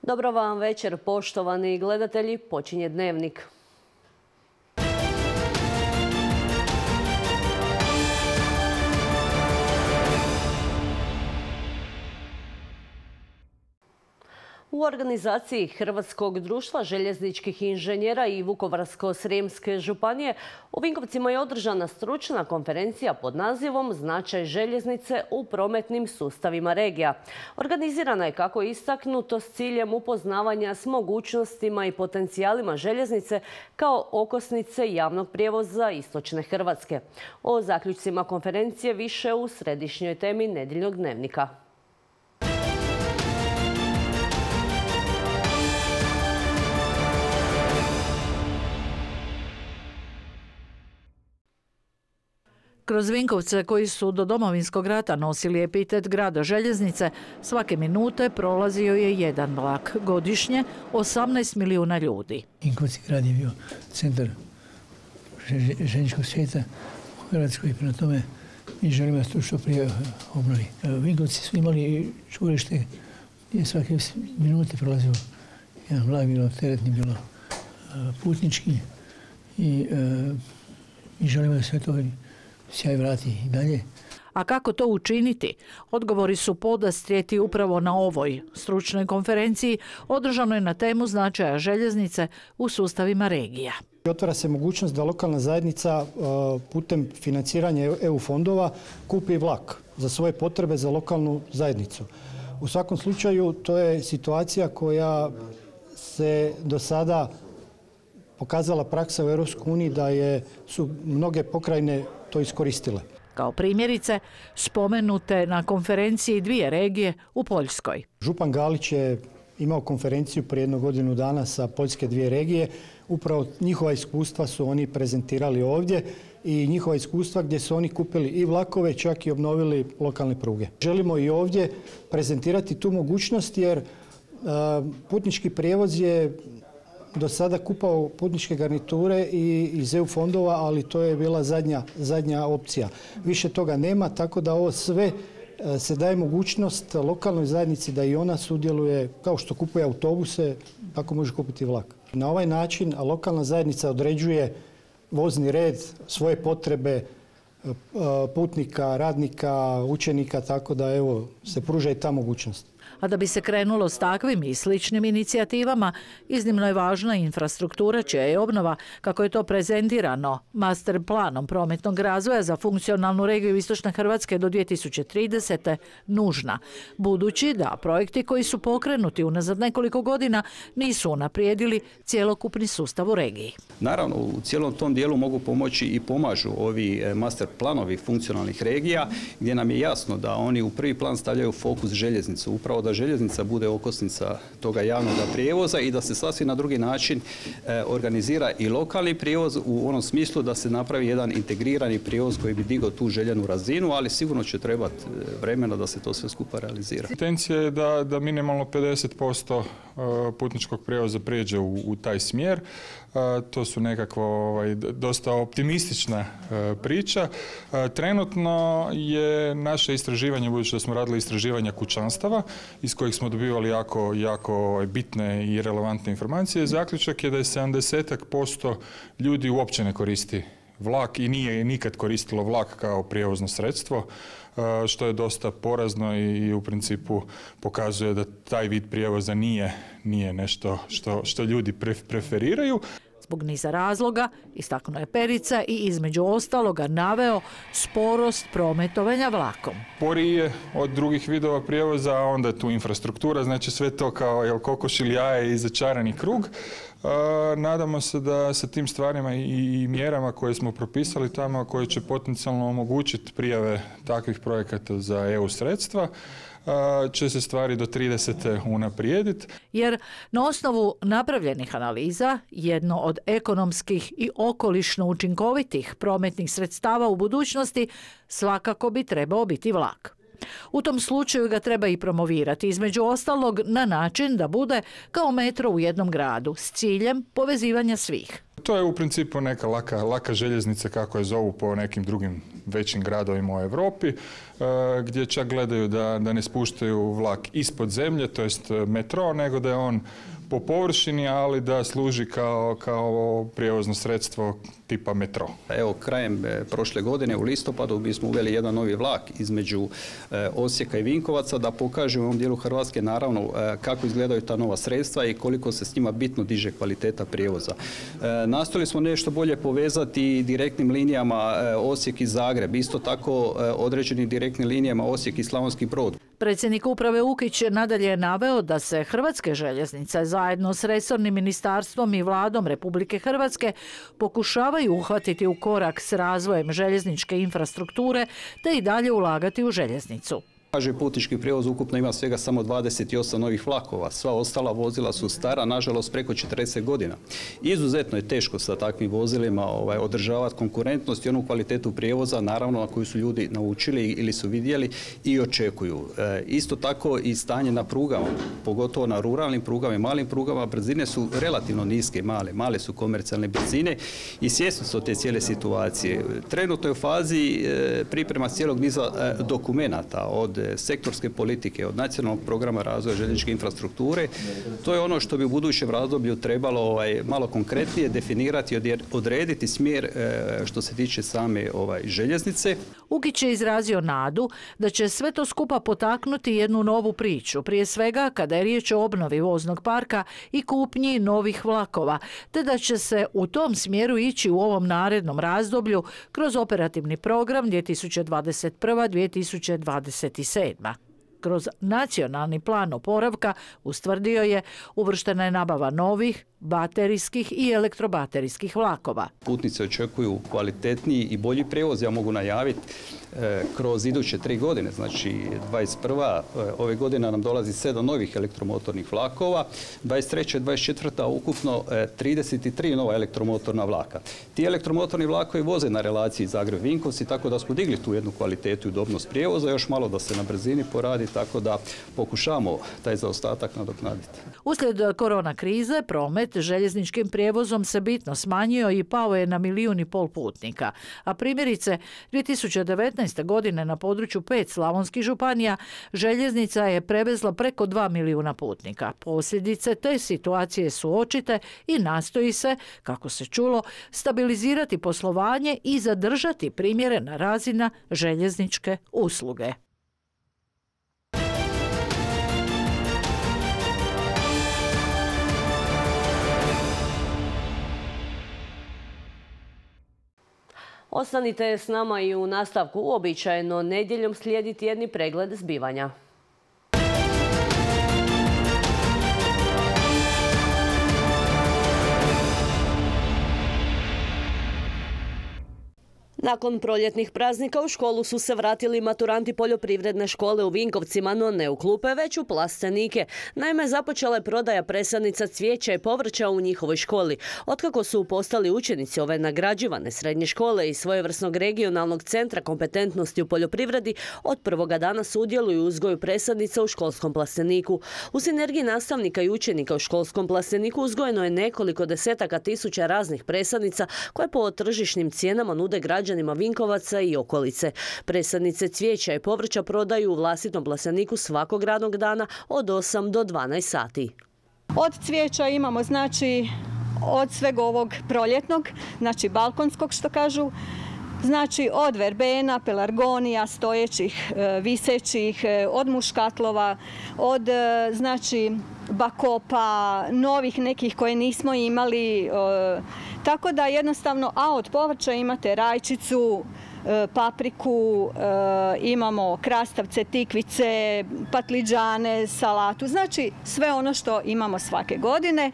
Dobro vam večer, poštovani gledatelji, počinje Dnevnik. U organizaciji Hrvatskog društva željezničkih inženjera i Vukovarsko-srijemske županije u Vinkovcima je održana stručna konferencija pod nazivom Značaj željeznice u prometnim sustavima regija. Organizirana je, kako je istaknuto, s ciljem upoznavanja s mogućnostima i potencijalima željeznice kao okosnice javnog prijevoza istočne Hrvatske. O zaključcima konferencije više u središnjoj temi nedjeljnog Dnevnika. Kroz Vinkovce, koji su do Domovinskog rata nosili epitet grada željeznice, svake minute prolazio je jedan vlak. Godišnje 18 milijuna ljudi. Vinkovci grad je bio centar željezničkog svijeta u Hrvatskoj i prema tome mi želimo da se to što prije obnovi. Vinkovci su imali čvorište gdje svake minute prolazio jedan vlak, bilo teretni, bilo putnički i mi želimo da sve to sjaj vrati i dalje. A kako to učiniti? Odgovori su podastrijeti upravo na ovoj stručnoj konferenciji održanoj na temu značaja željeznice u sustavima regija. Otvara se mogućnost da lokalna zajednica putem financiranja EU fondova kupi vlak za svoje potrebe za lokalnu zajednicu. U svakom slučaju to je situacija koja se do sada pokazala praksa u EU da su mnoge pokrajine to iskoristile. Kao primjerice, spomenute na konferenciji dvije regije u Poljskoj. Župan Galić je imao konferenciju prije jednu godinu dana sa poljske dvije regije. Upravo njihova iskustva su oni prezentirali ovdje i njihova iskustva gdje su oni kupili i vlakove, čak i obnovili lokalne pruge. Želimo i ovdje prezentirati tu mogućnost jer putnički prijevoz je do sada kupao putničke garniture i iz EU fondova, ali to je bila zadnja opcija. Više toga nema, tako da ovo sve se daje mogućnost lokalnoj zajednici da i ona sudjeluje, kao što kupuje autobuse, tako može kupiti vlak. Na ovaj način lokalna zajednica određuje vozni red, svoje potrebe putnika, radnika, učenika, tako da evo se pruža i ta mogućnost. A da bi se krenulo s takvim i sličnim inicijativama, iznimno je važna infrastruktura čija je obnova, kako je to prezentirano master planom prometnog razvoja za funkcionalnu regiju istočne Hrvatske do 2030. nužna, budući da projekti koji su pokrenuti unazad nekoliko godina nisu unaprijedili cjelokupni sustav u regiji. Naravno, u cijelom tom dijelu mogu pomoći i pomažu ovi master planovi funkcionalnih regija, gdje nam je jasno da oni u prvi plan stavljaju fokus željeznicu, upravo da željeznica bude okosnica toga javnog prijevoza i da se sasvim na drugi način organizira i lokalni prijevoz u onom smislu da se napravi jedan integrirani prijevoz koji bi digao tu željenu razinu, ali sigurno će trebati vremena da se to sve skupa realizira. Intencija je da minimalno 50% putničkog prijevoza prijeđe u taj smjer. To su nekakvo dosta optimistična priča. Trenutno je naše istraživanje, budući da smo radili istraživanja kućanstava, iz kojih smo dobivali jako bitne i relevantne informacije, zaključak je da je 70% ljudi uopće ne koristi vlak i nije nikad koristilo vlak kao prijevozno sredstvo, što je dosta porazno i u principu pokazuje da taj vid prijevoza nije nešto što ljudi preferiraju. Zbog niza razloga, istaknuo je Perica i između ostaloga naveo sporost prometovanja vlakom. Sporiji je od drugih vidova prijevoza, a onda je tu infrastruktura, znači sve to kao kokoš ili jaje i začarani krug. Nadamo se da sa tim stvarima i mjerama koje smo propisali tamo, koje će potencijalno omogućiti prijave takvih projekata za EU sredstva, će se stvari do 30. unaprijediti. Jer na osnovu napravljenih analiza, jedno od ekonomskih i okolišno učinkovitih prometnih sredstava u budućnosti svakako bi trebao biti vlak. U tom slučaju ga treba i promovirati, između ostalog na način da bude kao metro u jednom gradu, s ciljem povezivanja svih. To je u principu neka laka željeznica, kako je zovu po nekim drugim većim gradovima u Europi, gdje čak gledaju da ne spuštaju vlak ispod zemlje, to jest metro, nego da je on po površini, ali da služi kao prijevozno sredstvo tipa metro. Evo, krajem prošle godine u listopadu mi smo uveli jedan novi vlak između Osijeka i Vinkovaca da pokažemo u ovom dijelu Hrvatske naravno kako izgledaju ta nova sredstva i koliko se s njima bitno diže kvaliteta prijevoza. Nastojali smo nešto bolje povezati direktnim linijama Osijek i Zagreb, isto tako određenim direktnim linijama Osijek i Slavonski Brod. Predsjednik uprave Ukić nadalje je naveo da se Hrvatske željeznice zajedno s resornim ministarstvom i vladom Republike Hrvatske pokušavaju uhvatiti u korak s razvojem željezničke infrastrukture te i dalje ulagati u željeznicu. HŽ Putnički prijevoz ukupno ima svega samo 28 novih vlakova. Sva ostala vozila su stara, nažalost preko 40 godina. Izuzetno je teško sa takvim vozilima održavati konkurentnost i onu kvalitetu prijevoza, naravno na koju su ljudi naučili ili su vidjeli i očekuju. Isto tako i stanje na prugama, pogotovo na ruralnim prugama i malim prugama, brzine su relativno niske, male su komercijalne brzine i svjesni su te cijele situacije. Trenutno je u fazi priprema cijelog niza dokumenata od sektorske politike, od nacionalnog programa razvoja željezničke infrastrukture. To je ono što bi u budućem razdoblju trebalo malo konkretnije definirati i odrediti smjer što se tiče same željeznice. Ukić je izrazio nadu da će sve to skupa potaknuti jednu novu priču, prije svega kada je riječ o obnovi voznog parka i kupnji novih vlakova, te da će se u tom smjeru ići u ovom narednom razdoblju kroz operativni program 2021-2027. Kroz nacionalni plan oporavka, ustvrdio je, uvrštena je nabava novih, baterijskih i elektrobaterijskih vlakova. Putnici očekuju kvalitetniji i bolji prijevoz, ja mogu najaviti kroz iduće 3 godine, znači 21. ove godine nam dolazi 7 novih elektromotornih vlakova, 23. i 24. ukupno 33 nova elektromotorna vlaka. Ti elektromotorni vlakovi voze na relaciji Zagreb-Vinkovci, tako da smo digli tu jednu kvalitetu i udobnost prijevoza, još malo da se na brzini poradi, tako da pokušamo taj zaostatak nadoknaditi. Uslijed korona krize, promet željezničkim prijevozom se bitno smanjio i pao je na 1,5 milijuna putnika. A primjerice, 2019. godine na području 5 slavonskih županija željeznica je prevezla preko 2 milijuna putnika. Posljedice te situacije su očite i nastoji se, kako se čulo, stabilizirati poslovanje i zadržati primjerena razina željezničke usluge. Ostanite s nama i u nastavku. Uobičajeno nedjeljom slijedi tjedni pregled zbivanja. Nakon proljetnih praznika u školu su se vratili maturanti poljoprivredne škole u Vinkovcima, no ne u klupe, već u plastenike. Naime, započela je prodaja presadnica cvijeća i povrća u njihovoj školi. Otkako su postali učenici ove nagrađivane srednje škole i svojevrsnog regionalnog centra kompetentnosti u poljoprivredi, od prvoga dana sudjeluju u uzgoju presadnica u školskom plasteniku. U sinergiji nastavnika i učenika u školskom plasteniku uzgojeno je nekoliko desetaka tisuća raznih presadnica koje po tržišnim cijenama nude građanima Vinkovaca i okolice. Presadnice cvijeća i povrća prodaju u vlastitom plasteniku svakog radnog dana od 8 do 12 sati. Od cvijeća imamo, znači, od svega ovog proljetnog, znači balkonskog što kažu, znači od verbena, pelargonija, stojećih, visećih, od muškatlova, od znači bakopa, novih nekih koje nismo imali, tako da jednostavno, a od povrća imate rajčicu, papriku, imamo krastavce, tikvice, patliđane, salatu, znači sve ono što imamo svake godine.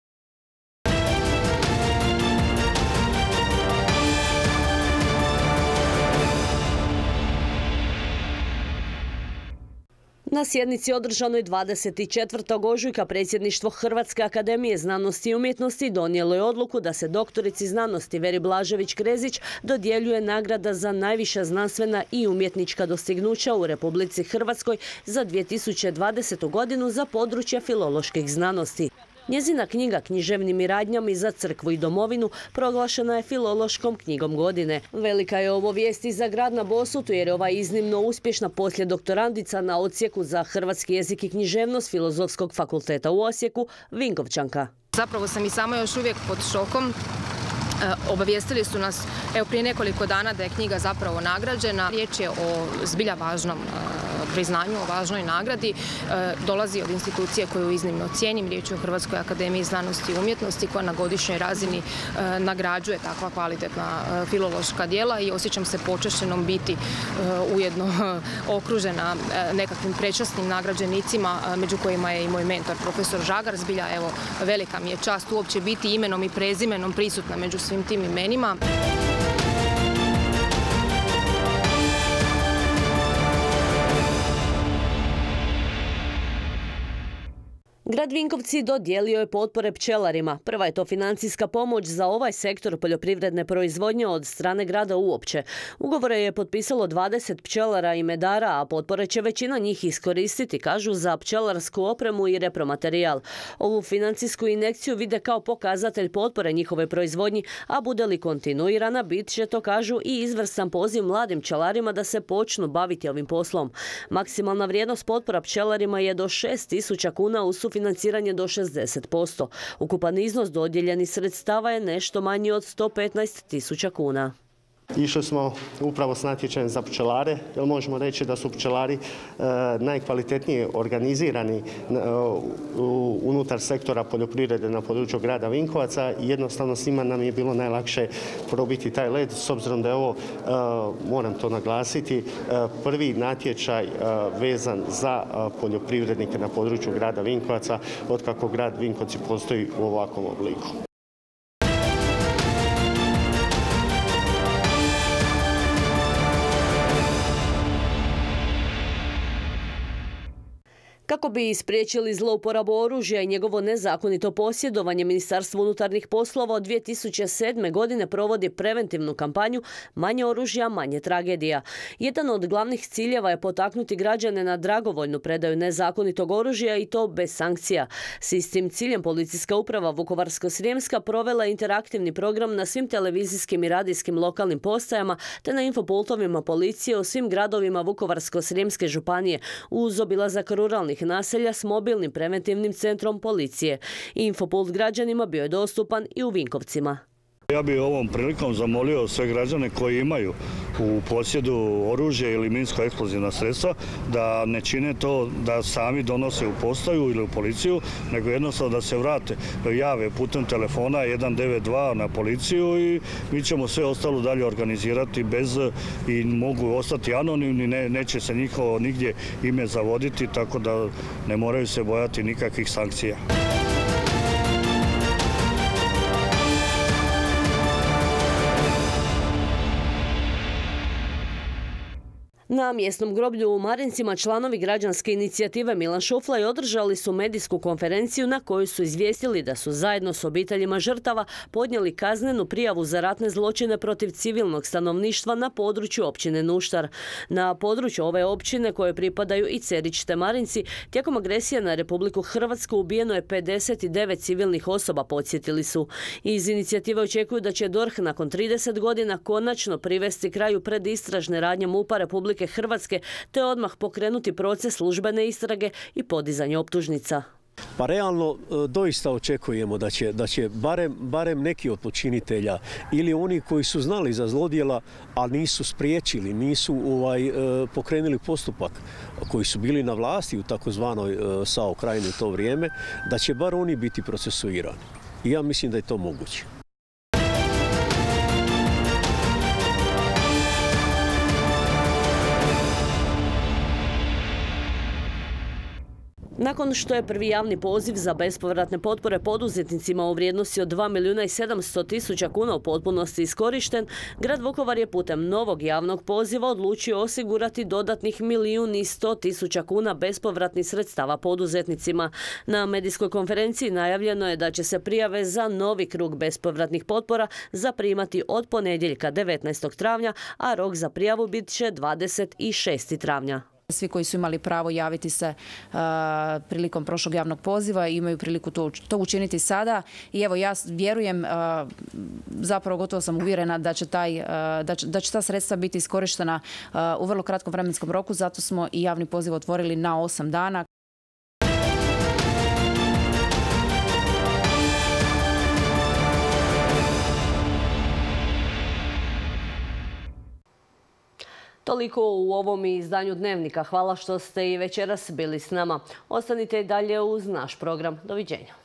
Na sjednici održanoj 24. ožujka predsjedništvo Hrvatske akademije znanosti i umjetnosti donijelo je odluku da se doktorici znanosti Veri Blažević-Krezić dodjeljuje nagrada za najviša znanstvena i umjetnička dostignuća u Republici Hrvatskoj za 2020. godinu za područje filoloških znanosti. Njezina knjiga Književnim radnjama za crkvu i domovinu proglašena je filološkom knjigom godine. Velika je ovo vijest i za grad na Bosutu jer je ova iznimno uspješna poslijedoktorandica na odsjeku za hrvatski jezik i književnost Filozofskog fakulteta u Osijeku, Vinkovčanka. Zapravo sam i sama još uvijek pod šokom. Obavijestili su nas prije nekoliko dana da je knjiga zapravo nagrađena. Riječ je o zbilja važnom priznanju, o važnoj nagradi. Dolazi od institucije koju iznimno cijenim. Riječ je o Hrvatskoj akademiji znanosti i umjetnosti koja na godišnjoj razini nagrađuje takva kvalitetna filološka djela i osjećam se počašćenom biti ujedno okružena nekakvim prečasnim nagrađenicima, među kojima je i moj mentor, profesor Žagar. Zbilja, evo, velika mi je čast uopće biti imenom i prezimenom prisutna među svim tim imenima. Grad Vinkovci dodijelio je potpore pčelarima. Prva je to financijska pomoć za ovaj sektor poljoprivredne proizvodnje od strane grada uopće. Ugovore je potpisalo 20 pčelara i medara, a potpore će većina njih iskoristiti, kažu, za pčelarsku opremu i repromaterijal. Ovu financijsku injekciju vide kao pokazatelj potpore njihove proizvodnji, a bude li kontinuirana, bit će, to kažu, i izvrstan poziv mladim pčelarima da se počnu baviti ovim poslom. Maksimalna vrijednost potpora pčelarima je do 6.000 kuna uz sufinanciranje do 60%. Ukupan iznos dodijeljenih sredstava je nešto manji od 115.000 kuna. Išli smo upravo s natječajem za pčelare, jer možemo reći da su pčelari najkvalitetnije organizirani unutar sektora poljoprivrede na području grada Vinkovaca i jednostavno svima nam je bilo najlakše probiti taj led, s obzirom da je ovo, moram to naglasiti, prvi natječaj vezan za poljoprivrednike na području grada Vinkovaca otkako grad Vinkovci postoji u ovakvom obliku. Kako bi spriječili zlouporabu oružja i njegovo nezakonito posjedovanje, Ministarstvo unutarnjih poslova od 2007. godine provodi preventivnu kampanju Manje oružja, manje tragedija. Jedan od glavnih ciljeva je potaknuti građane na dragovoljnu predaju nezakonitog oružja i to bez sankcija. S istim ciljem Policijska uprava Vukovarsko-srijemska provela interaktivni program na svim televizijskim i radijskim lokalnim postajama te na infopultovima policije u svim gradovima Vukovarsko-srijemske županije uz obilazak ruralnih naselja s mobilnim preventivnim centrom policije. Infopult građanima bio je dostupan i u Vinkovcima. Ja bih ovom prilikom zamolio sve građane koji imaju u posjedu oružje ili minsko-eksplozivna sredstva da ne čine to da sami donose u postaju ili u policiju, nego jednostavno da se vrate, jave putem telefona 192 na policiju i mi ćemo sve ostalo dalje organizirati bez i mogu ostati anonimni, neće se njihovo nigdje ime zavoditi, tako da ne moraju se bojati nikakvih sankcija. Na mjesnom groblju u Marincima članovi građanske inicijative Milan Šuflaj održali su medijsku konferenciju na kojoj su izvijestili da su zajedno s obiteljima žrtava podnijeli kaznenu prijavu za ratne zločine protiv civilnog stanovništva na području općine Nuštar. Na području ove općine koje pripadaju i Cerić te Marinci, tijekom agresije na Republiku Hrvatsku ubijeno je 59 civilnih osoba, podsjetili su. Iz inicijative očekuju da će DORH nakon 30 godina konačno privesti kraju predistražne radnje MUP-a Republike Hrvatske te odmah pokrenuti proces službene istrage i podizanje optužnica. Pa realno doista očekujemo da će barem neki od počinitelja ili oni koji su znali za zlodjela, a nisu spriječili, nisu pokrenuli postupak, koji su bili na vlasti u takozvanoj SAO Krajini u to vrijeme, da će bar oni biti procesuirani. I ja mislim da je to moguće. Nakon što je prvi javni poziv za bespovratne potpore poduzetnicima u vrijednosti od 2.700.000 kuna u potpunosti iskorišten, grad Vukovar je putem novog javnog poziva odlučio osigurati dodatnih 1.100.000 kuna bespovratnih sredstava poduzetnicima. Na medijskoj konferenciji najavljeno je da će se prijave za novi krug bespovratnih potpora zaprimati od ponedjeljka 19. travnja, a rok za prijavu bit će 26. travnja. Svi koji su imali pravo javiti se prilikom prošlog javnog poziva imaju priliku to učiniti sada. I evo, ja vjerujem, zapravo gotovo sam uvjerena da će ta sredstva biti iskorištena u vrlo kratkom vremenskom roku, zato smo i javni poziv otvorili na 8 dana. Toliko u ovom izdanju Dnevnika. Hvala što ste i večeras bili s nama. Ostanite i dalje uz naš program. Doviđenja.